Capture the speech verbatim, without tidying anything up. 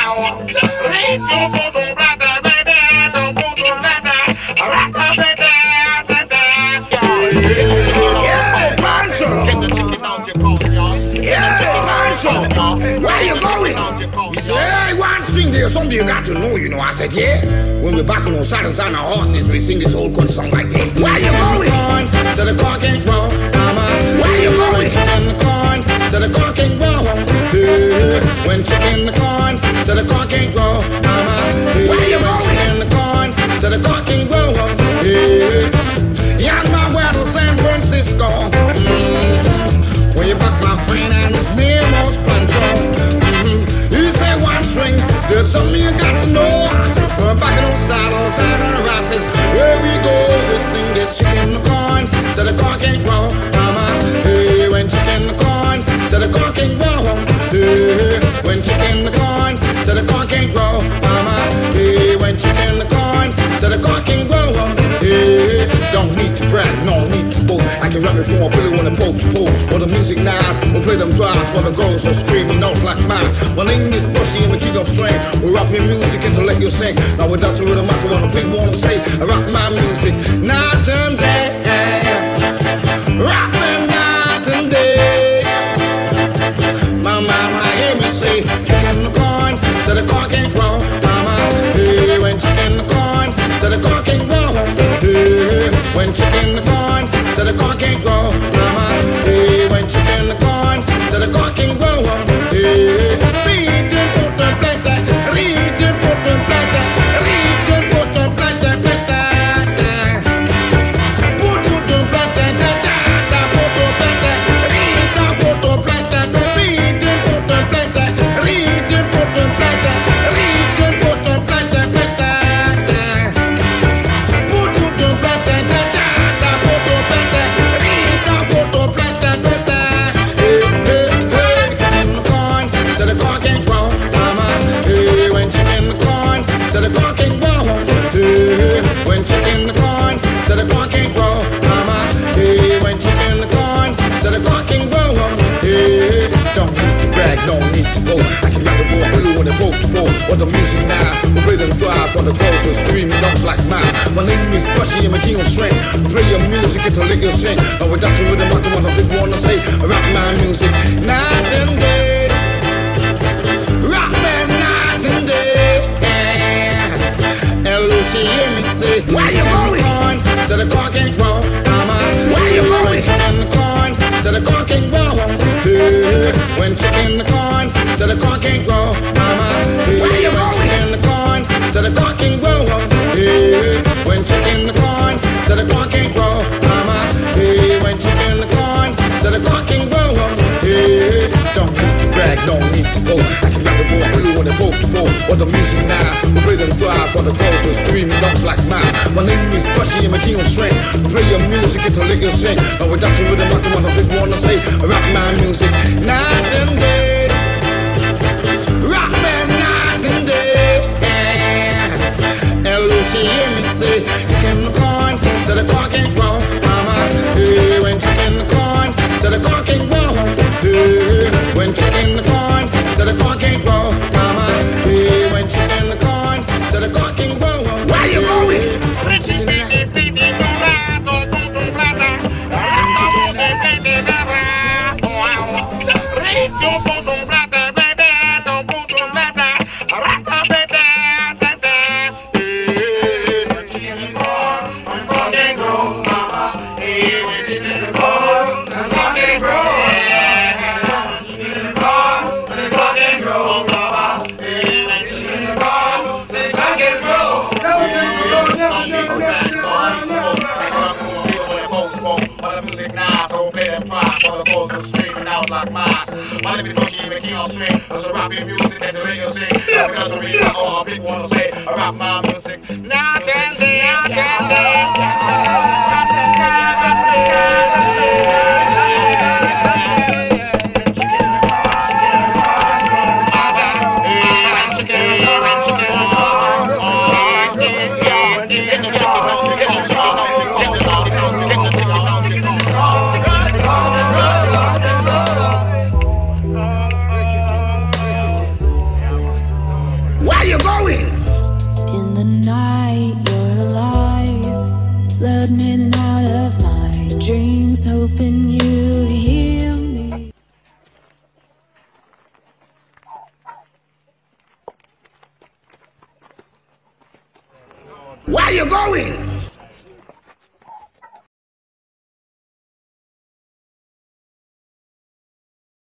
Where you going? He said, hey, one thing, there's something you got to know, you know. I said, yeah. When we're back on our saddles and our horses, we sing this old country song like this. Where you going? To the corn can't grow, mama. Where you going? In the corn, to the corn can't grow. Hey, when chicken in the corn, to the corn can't grow, mama. Hey, where you going? In the corn, to the corn can't grow. Hey, young man, where to San Francisco. Mm-hmm. Way back, my friend, and his name was Pancho. Mm-hmm. He said one string, there's something you got to know. We're back in those saddles and our asses. Where we go, we sing this chicken in the corn, so the corn can't grow, mama. Hey, when chicken in the corn, so the corn can't grow. Hey, when chicken in the corn, so the corn can't grow, mama. Hey, when chicken in the corn, so the corn can't grow. Hey, don't need to brag, no need to boast. I can rap it for a pillow when the poke to pull. For the music now, we'll play them drives. For the girls who screaming out like mine. My name is Bushy and we keep up swing. We're rapping music and to let you sing. Now we're dancing with a matter what the people wanna say. I rock my music night and day. Rock them night and day. My mama hear me say, chicken in the corn, so the corn can't grow. Mama, hey, when chicken in the corn, so the corn can't grow. Hey, when chicken in the corn, so the corn can't grow. Mama, hey, when chicken in the corn, so the corn can't grow. Hey, read them, put them, plant that. Read them, put them, plant that. Read them, put them, plant that, plant that. Put them, plant that, plant that. Put them, plant that. Read them, put them, plant that. Read them, put them, plant that. Read them, put them, plant that. Read them, put them, plant that, plant that. Put them, plant that, plant that. Put them, plant that. Read them, put them, plant that, plant that. Hey, hey, hey, in the corn, so the corn can't grow, mama. Hey, when chicken in the corn, so the corn can't grow. Hey, when chicken in the corn, so the corn can't grow, mama. Hey, when chicken in the corn, so the corn can't grow. Hey, don't need to brag, no need to go. I can rap it for a blue when they broke to roll. What the music now, we play them drive for the girls who screaming out like mine. My name is Bushy and my king of swing. We play your music until they can sing. Now we're dancing with them, what the people wanna say. I rock my music night and day. Rock them night and day. And Lucy hear me say, where you going? To the corn can't grow, mama. Where you going? In the corn, to the corn can't grow. Hey, when chicken in the corn, to the corn can't grow, mama. Hey, where you going? In the corn, to the corn can't grow. Hey, when chicken in the corn, to the corn can't grow, mama. Hey, when chicken in the corn, to the corn can't grow. Hey, don't need to brag, no need to go. I can rap it for a blue when they broke to roll. What the music now, we play them drive for the girls who screaming out like mine. My name is Bushy and my king of swing. We play your music until they can sing. Now we're dancing with them, what the people wanna say. I rock my music night and day. Rock them night and day. And Lucy hear me say, chicken in the corn, so the corn can't grow, mama. Hey, when chicken in the corn, so the corn can't grow. Hey, when chicken in the corn, so the corn can't grow, mama. Hey, when chicken in the corn, so the corn can't grow. Where you going? My name is Bushy and Mickey on swing. That's a rapping music that the radio sing. Because I really got all people wanna say. I rap my music night and day, night and day. Where you going?